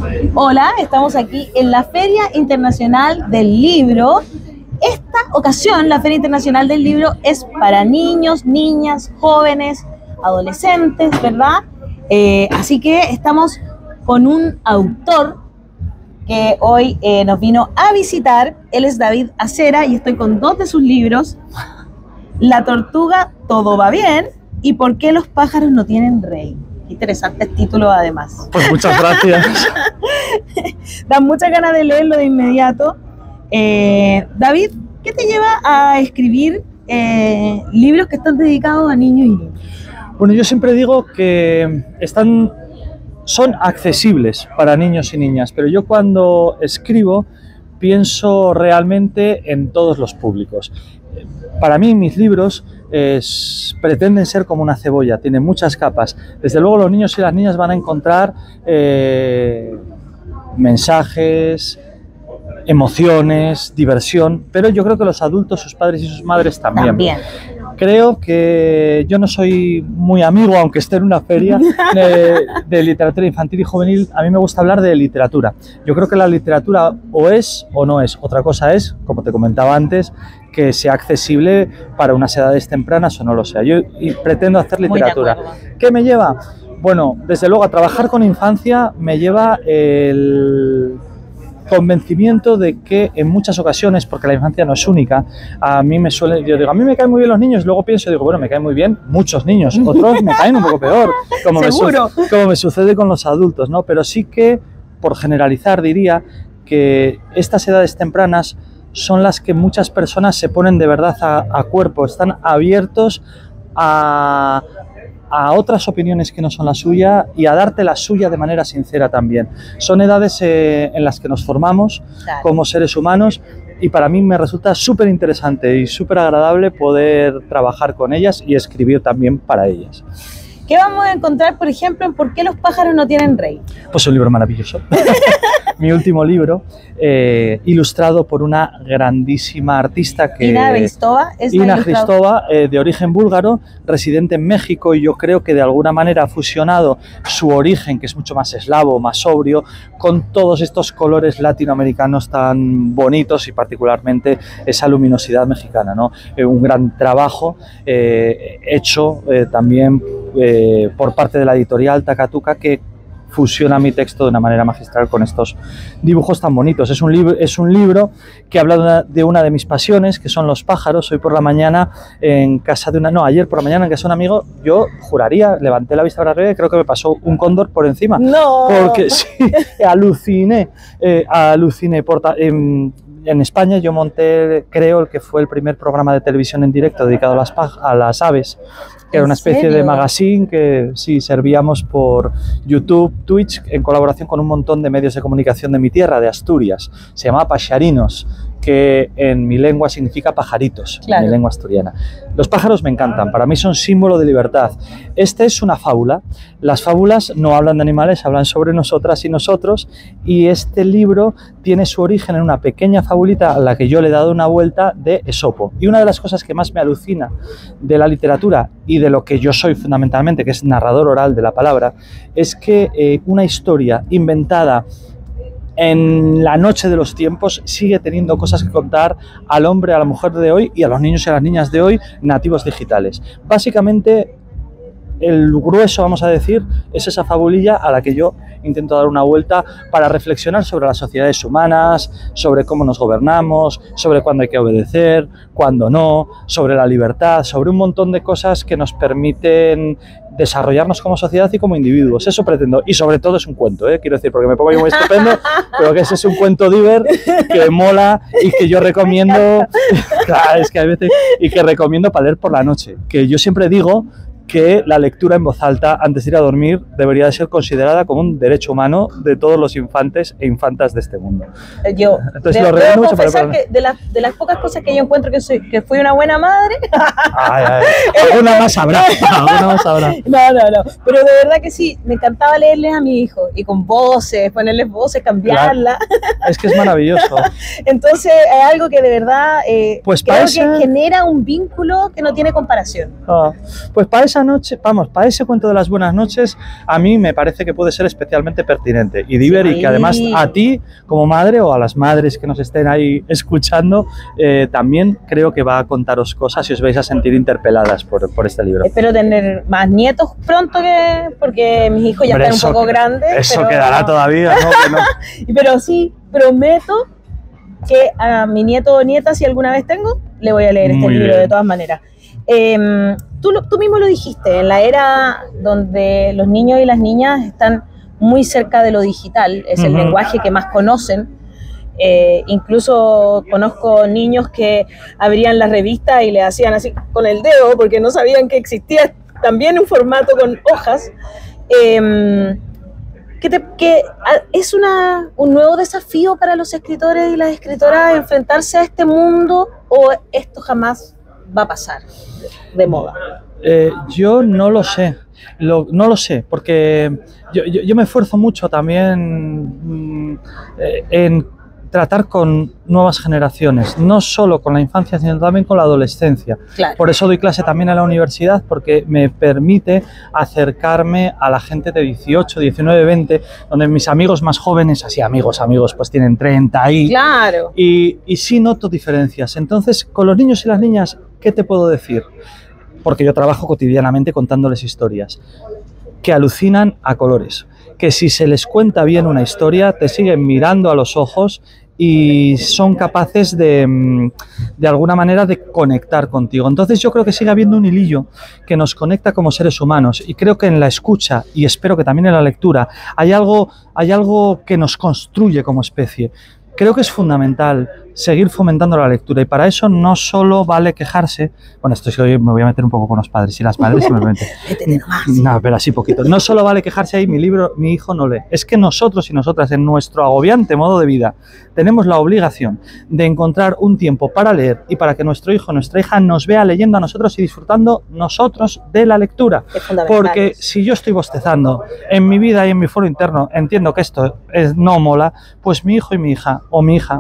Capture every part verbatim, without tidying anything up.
Hola, estamos aquí en la Feria Internacional del Libro. Esta ocasión, la Feria Internacional del Libro es para niños, niñas, jóvenes, adolescentes, ¿verdad? Eh, así que estamos con un autor que hoy eh, nos vino a visitar. Él es David Acera y estoy con dos de sus libros: La tortuga, todo va bien, y ¿Por qué los pájaros no tienen rey? Interesantes títulos además. Pues muchas gracias. Dan muchas ganas de leerlo de inmediato. Eh, David, ¿qué te lleva a escribir eh, libros que están dedicados a niños y niñas? Bueno, yo siempre digo que están, son accesibles para niños y niñas, pero yo cuando escribo pienso realmente en todos los públicos. Para mí mis libros es, pretenden ser como una cebolla, tienen muchas capas. Desde luego los niños y las niñas van a encontrar eh, mensajes, emociones, diversión, pero yo creo que los adultos, sus padres y sus madres también. También. Creo que yo no soy muy amigo, aunque esté en una feria de, de literatura infantil y juvenil. A mí me gusta hablar de literatura. Yo creo que la literatura o es o no es. Otra cosa es, como te comentaba antes, que sea accesible para unas edades tempranas o no lo sea. Yo y pretendo hacer literatura. ¿Qué me lleva? Bueno, desde luego a trabajar con infancia me lleva el convencimiento de que en muchas ocasiones, porque la infancia no es única, a mí me suele, yo digo, a mí me caen muy bien los niños, luego pienso y digo, bueno, me caen muy bien muchos niños, otros me caen un poco peor, como, me, su como me sucede con los adultos, ¿no? Pero sí que, por generalizar, diría que estas edades tempranas son las que muchas personas se ponen de verdad a, a cuerpo, están abiertos a... a otras opiniones que no son la suya y a darte la suya de manera sincera también. Son edades eh, en las que nos formamos, claro, como seres humanos, y para mí me resulta súper interesante y súper agradable poder trabajar con ellas y escribir también para ellas. ¿Qué vamos a encontrar, por ejemplo, en ¿Por qué los pájaros no tienen rey? Pues un libro maravilloso. Mi último libro, eh, ilustrado por una grandísima artista que... Ina Hristova, es Ina Hristova, eh, de origen búlgaro, residente en México, y yo creo que de alguna manera ha fusionado su origen, que es mucho más eslavo, más sobrio, con todos estos colores latinoamericanos tan bonitos y particularmente esa luminosidad mexicana, ¿no? Eh, un gran trabajo eh, hecho eh, también eh, por parte de la editorial Takatuka, que fusiona mi texto de una manera magistral con estos dibujos tan bonitos. Es un, libro, es un libro que habla de una, de una de mis pasiones, que son los pájaros. Hoy por la mañana en casa de una... No, ayer por la mañana en casa de un amigo, yo juraría, levanté la vista para arriba y creo que me pasó un cóndor por encima. ¡No! Porque sí, aluciné, eh, aluciné. Por, eh, en España yo monté, creo, el que fue el primer programa de televisión en directo dedicado a las, a las aves, que era una especie serio? de magazine que sí servíamos por YouTube, Twitch, en colaboración con un montón de medios de comunicación de mi tierra, de Asturias. Se llamaba Paxarinos, que en mi lengua significa pajaritos, claro, en mi lengua asturiana. Los pájaros me encantan, para mí son símbolo de libertad. Esta es una fábula. Las fábulas no hablan de animales, hablan sobre nosotras y nosotros, y este libro tiene su origen en una pequeña fabulita a la que yo le he dado una vuelta de Esopo. Y una de las cosas que más me alucina de la literatura y de lo que yo soy fundamentalmente, que es narrador oral de la palabra, es que eh, una historia inventada en la noche de los tiempos sigue teniendo cosas que contar al hombre, a la mujer de hoy y a los niños y a las niñas de hoy, nativos digitales. Básicamente, el grueso, vamos a decir, es esa fabulilla a la que yo intento dar una vuelta para reflexionar sobre las sociedades humanas, sobre cómo nos gobernamos, sobre cuándo hay que obedecer, cuándo no, sobre la libertad, sobre un montón de cosas que nos permiten desarrollarnos como sociedad y como individuos. Eso pretendo. Y sobre todo es un cuento, ¿eh? Quiero decir, porque me pongo yo muy estupendo, pero que ese es un cuento diver que mola y que yo recomiendo, claro, es que hay veces, y que recomiendo para leer por la noche. Que yo siempre digo que la lectura en voz alta antes de ir a dormir debería de ser considerada como un derecho humano de todos los infantes e infantas de este mundo. Yo Entonces, de, lo debo mucho confesar para... que de, la, de las pocas cosas que yo encuentro que, soy, que fui una buena madre... Ay, ay, alguna más habrá, alguna más habrá. No, no, no, pero de verdad que sí, me encantaba leerles a mi hijo, y con voces, ponerles voces, cambiarlas. Claro, es que es maravilloso. Entonces es algo que de verdad eh, pues creo esa... que genera un vínculo que no tiene comparación. Ah, pues para esa esa noche, vamos, para ese cuento de las buenas noches, a mí me parece que puede ser especialmente pertinente. Y Diver, sí. Y que además a ti, como madre, o a las madres que nos estén ahí escuchando, eh, también creo que va a contaros cosas y os vais a sentir interpeladas por, por este libro. Espero tener más nietos pronto, que porque mis hijos ya Hombre, están un poco que, grandes. Eso pero... quedará todavía, ¿no? Que no. Pero sí, prometo que a mi nieto o nieta, si alguna vez tengo, le voy a leer este Muy libro bien. de todas maneras. Eh, tú, tú mismo lo dijiste, en la era donde los niños y las niñas están muy cerca de lo digital, es uh-huh. el lenguaje que más conocen. Eh, incluso conozco niños que abrían la revista y le hacían así con el dedo porque no sabían que existía también un formato con hojas. Eh, que, te, que es una, un nuevo desafío para los escritores y las escritoras enfrentarse a este mundo, o esto jamás va a pasar de, de moda. Eh, yo no lo sé, lo, no lo sé, porque yo, yo, yo me esfuerzo mucho también mm, eh, en tratar con nuevas generaciones, no solo con la infancia, sino también con la adolescencia. Claro. Por eso doy clase también en la universidad, porque me permite acercarme a la gente de dieciocho, diecinueve, veinte, donde mis amigos más jóvenes, así amigos, amigos, pues tienen treinta y... Claro. Y, y sí noto diferencias. Entonces, con los niños y las niñas, ¿qué te puedo decir? Porque yo trabajo cotidianamente contándoles historias, que alucinan a colores, que si se les cuenta bien una historia, te siguen mirando a los ojos y son capaces de, de alguna manera, de conectar contigo. Entonces yo creo que sigue habiendo un hilillo que nos conecta como seres humanos, y creo que en la escucha, y espero que también en la lectura, hay algo, hay algo que nos construye como especie. Creo que es fundamental seguir fomentando la lectura, y para eso no solo vale quejarse. Bueno, esto sí, me voy a meter un poco con los padres y las madres simplemente. No, pero así poquito. No solo vale quejarse ahí, mi libro, mi hijo no lee. Es que nosotros y nosotras, en nuestro agobiante modo de vida, tenemos la obligación de encontrar un tiempo para leer y para que nuestro hijo o nuestra hija nos vea leyendo a nosotros y disfrutando nosotros de la lectura. Porque si yo estoy bostezando en mi vida y en mi foro interno, entiendo que esto es, no mola, pues mi hijo y mi hija, o mi hija,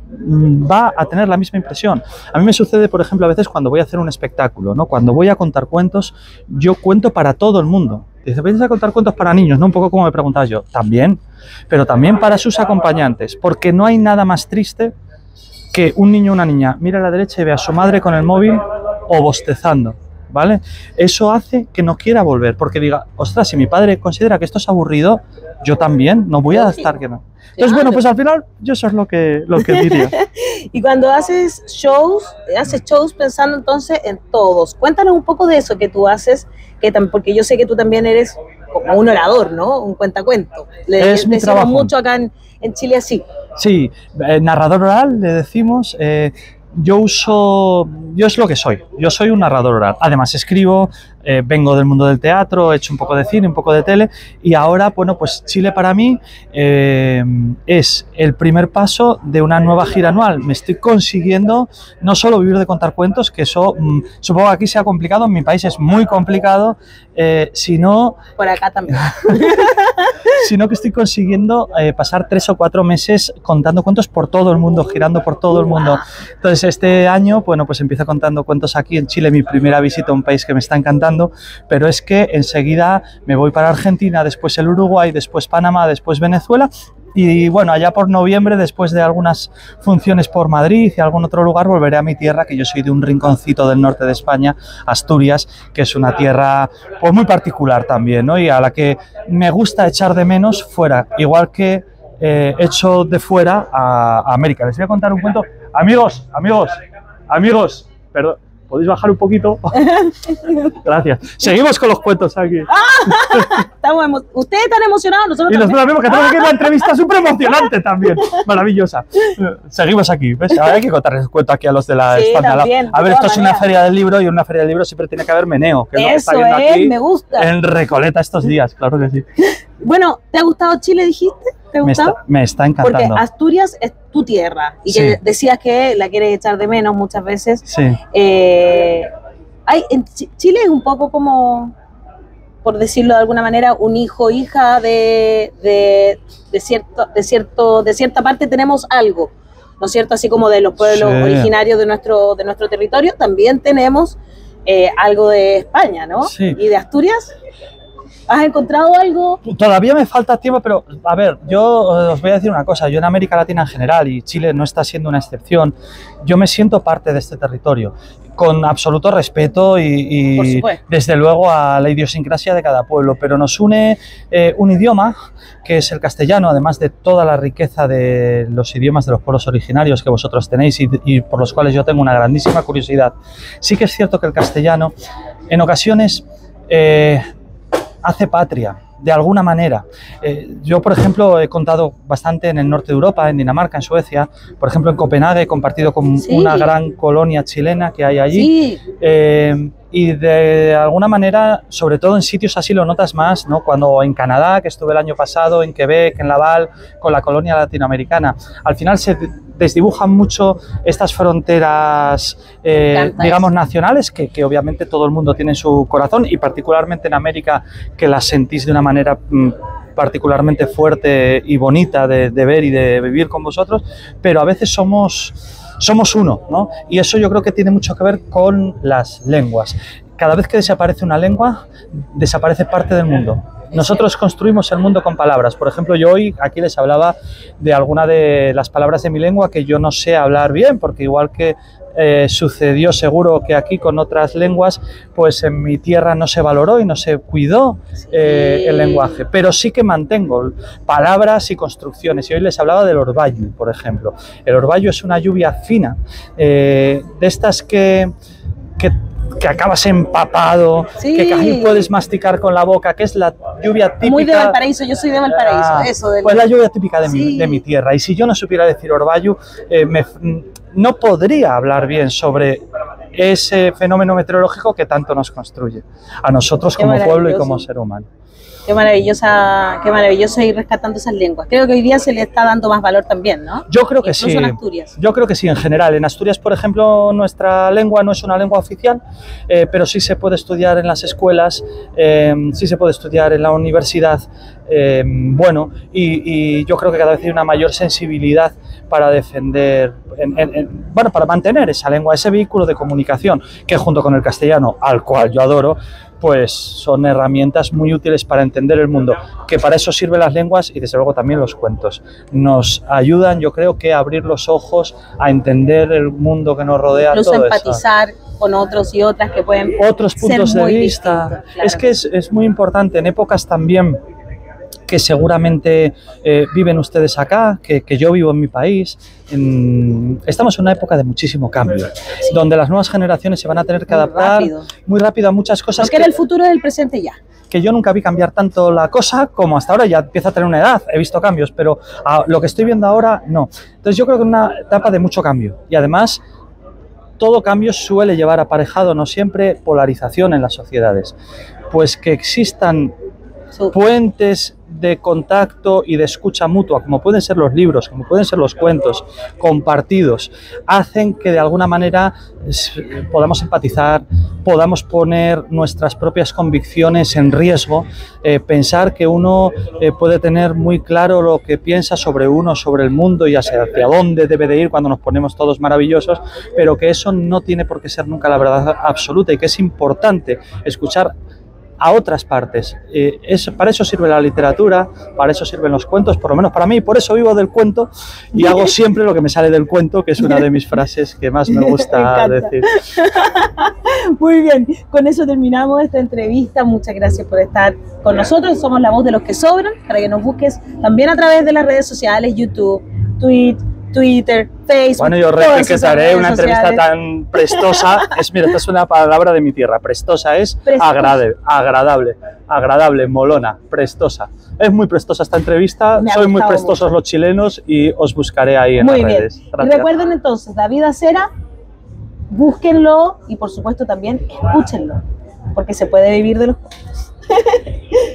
va a tener la misma impresión. A mí me sucede, por ejemplo, a veces cuando voy a hacer un espectáculo, ¿no? Cuando voy a contar cuentos, yo cuento para todo el mundo. Dice, ¿vienes a contar cuentos para niños? ¿No? Un poco como me preguntaba yo. También, pero también para sus acompañantes, porque no hay nada más triste que un niño o una niña mire a la derecha y ve a su madre con el móvil o bostezando, ¿vale? Eso hace que no quiera volver, porque diga, ostras, si mi padre considera que esto es aburrido, yo también, no voy a estar que no. Entonces, claro. Bueno, pues al final yo eso es lo que, lo que diría. Y cuando haces shows, haces shows pensando entonces en todos. Cuéntanos un poco de eso que tú haces, que tam- porque yo sé que tú también eres como un orador, ¿no? Un cuentacuento. Le es mi trabajo. Mucho acá en, en Chile así. Sí, eh, narrador oral le decimos. Eh, yo uso, yo es lo que soy, yo soy un narrador oral. Además escribo, eh, vengo del mundo del teatro, he hecho un poco de cine, un poco de tele, y ahora, bueno, pues Chile para mí eh, es el primer paso de una nueva gira anual. Me estoy consiguiendo no solo vivir de contar cuentos, que eso mmm, supongo que aquí sea complicado, en mi país es muy complicado, eh, sino... Por acá también. Sino que estoy consiguiendo eh, pasar tres o cuatro meses contando cuentos por todo el mundo, girando por todo el mundo. Entonces este año, bueno, pues empiezo contando cuentos aquí en Chile, mi primera visita a un país que me está encantando, pero es que enseguida me voy para Argentina, después el Uruguay, después Panamá, después Venezuela, y bueno, allá por noviembre, después de algunas funciones por Madrid y algún otro lugar, volveré a mi tierra, que yo soy de un rinconcito del norte de España, Asturias, que es una tierra pues muy particular también, ¿no? Y a la que me gusta echar de menos fuera, igual que eh, echo de fuera a, a América. Les voy a contar un cuento. Amigos, amigos, amigos, perdón, ¿podéis bajar un poquito? Gracias. Seguimos con los cuentos aquí. Estamos emo- Ustedes están emocionados, nosotros Y nosotros mismos, que tenemos aquí una entrevista súper emocionante también, maravillosa. Seguimos aquí, ¿ves? Ahora hay que contarles el cuento aquí a los de la sí, España. También, a ver, esto es una feria del libro, y en una feria del libro siempre tiene que haber meneo, que es lo que está viendo es, aquí me gusta. En Recoleta estos días, claro que sí. Bueno, ¿te ha gustado Chile, dijiste? ¿Te ha me, gustado? está, me está encantando. Porque Asturias es tu tierra y que sí. Decías que la quieres echar de menos muchas veces. Sí. Eh, hay, en Ch- Chile es un poco como, por decirlo de alguna manera, un hijo, hija de, de, de, cierto, de, cierto, de cierta parte tenemos algo, ¿no es cierto? Así como de los pueblos sí. originarios de nuestro, de nuestro territorio, también tenemos eh, algo de España, ¿no? Sí. ¿Y de Asturias? ¿Has encontrado algo? Todavía me falta tiempo, pero a ver, yo os voy a decir una cosa, yo en América Latina en general, y Chile no está siendo una excepción, yo me siento parte de este territorio, con absoluto respeto y, y desde luego a la idiosincrasia de cada pueblo, pero nos une eh, un idioma que es el castellano, además de toda la riqueza de los idiomas de los pueblos originarios que vosotros tenéis y, y por los cuales yo tengo una grandísima curiosidad. Sí que es cierto que el castellano en ocasiones eh, hace patria, de alguna manera. Eh, yo, por ejemplo, he contado bastante en el norte de Europa, en Dinamarca, en Suecia, por ejemplo, en Copenhague, he compartido con sí. una gran colonia chilena que hay allí. Sí. Eh, y de alguna manera, sobre todo en sitios así lo notas más, ¿no? Cuando en Canadá, que estuve el año pasado, en Quebec, en Laval, con la colonia latinoamericana, al final se desdibujan mucho estas fronteras, eh, digamos, nacionales, que, que obviamente todo el mundo tiene en su corazón, y particularmente en América, que las sentís de una manera mmm, particularmente fuerte y bonita de, de ver y de vivir con vosotros, pero a veces somos... somos uno, ¿no? Y eso yo creo que tiene mucho que ver con las lenguas. Cada vez que desaparece una lengua, desaparece parte del mundo. Nosotros construimos el mundo con palabras. Por ejemplo, yo hoy aquí les hablaba de alguna de las palabras de mi lengua que yo no sé hablar bien, porque igual que eh, sucedió seguro que aquí con otras lenguas, pues en mi tierra no se valoró y no se cuidó eh, el lenguaje. Pero sí que mantengo palabras y construcciones. Y hoy les hablaba del orvallo, por ejemplo. El orvallo es una lluvia fina, eh, de estas que... que que acabas empapado, sí. que casi puedes masticar con la boca, que es la lluvia típica... Muy de Valparaíso, yo soy de Valparaíso, ah, eso. Del... Pues la lluvia típica de, sí. mi, de mi tierra, y si yo no supiera decir orvallo, eh, me, no podría hablar bien sobre ese fenómeno meteorológico que tanto nos construye, a nosotros Qué como pueblo y como ser humano. Qué maravillosa, qué maravilloso ir rescatando esas lenguas. Creo que hoy día se le está dando más valor también, ¿no? Yo creo que Incluso sí. en Asturias. Yo creo que sí, en general. En Asturias, por ejemplo, nuestra lengua no es una lengua oficial, eh, pero sí se puede estudiar en las escuelas, eh, sí se puede estudiar en la universidad, eh, bueno, y, y yo creo que cada vez hay una mayor sensibilidad para defender, en, en, en, bueno, para mantener esa lengua, ese vehículo de comunicación, que junto con el castellano, al cual yo adoro, pues son herramientas muy útiles para entender el mundo, que para eso sirven las lenguas y desde luego también los cuentos. Nos ayudan, yo creo, que a abrir los ojos, a entender el mundo que nos rodea. Incluso todo empatizar eso. Con otros y otras que pueden otros puntos ser de muy vista. Claro. Es que es, es muy importante en épocas también que seguramente eh, viven ustedes acá, que, que yo vivo en mi país. En, estamos en una época de muchísimo cambio, sí. donde las nuevas generaciones se van a tener que muy adaptar rápido. muy rápido a muchas cosas. Porque que, el futuro es el presente ya. Que yo nunca vi cambiar tanto la cosa como hasta ahora, ya empieza a tener una edad, he visto cambios, pero a, lo que estoy viendo ahora, no. Entonces yo creo que es una etapa de mucho cambio, y además todo cambio suele llevar aparejado, no siempre, polarización en las sociedades. Pues que existan puentes de contacto y de escucha mutua, como pueden ser los libros, como pueden ser los cuentos compartidos, hacen que de alguna manera podamos empatizar, podamos poner nuestras propias convicciones en riesgo, eh, pensar que uno eh, puede tener muy claro lo que piensa sobre uno, sobre el mundo y hacia, hacia dónde debe de ir cuando nos ponemos todos maravillosos, pero que eso no tiene por qué ser nunca la verdad absoluta y que es importante escuchar a otras partes. Eh, es, para eso sirve la literatura, para eso sirven los cuentos, por lo menos para mí, por eso vivo del cuento y hago siempre lo que me sale del cuento, que es una de mis frases que más me gusta me decir. Muy bien, con eso terminamos esta entrevista. Muchas gracias por estar con nosotros. Somos la voz de los que sobran, para que nos busques también a través de las redes sociales, YouTube, Tweet, Twitter, Facebook. Bueno, yo respetaré una entrevista sociales. tan prestosa. Es, mira, esta es una palabra de mi tierra. Prestosa es prestosa. Agradable, agradable, agradable, molona, prestosa. Es muy prestosa esta entrevista. Soy muy prestosos mucho. los chilenos y os buscaré ahí en muy las bien. redes. Gracias. Y recuerden entonces, David Acera, búsquenlo y por supuesto también escúchenlo, porque se puede vivir de los cuentos.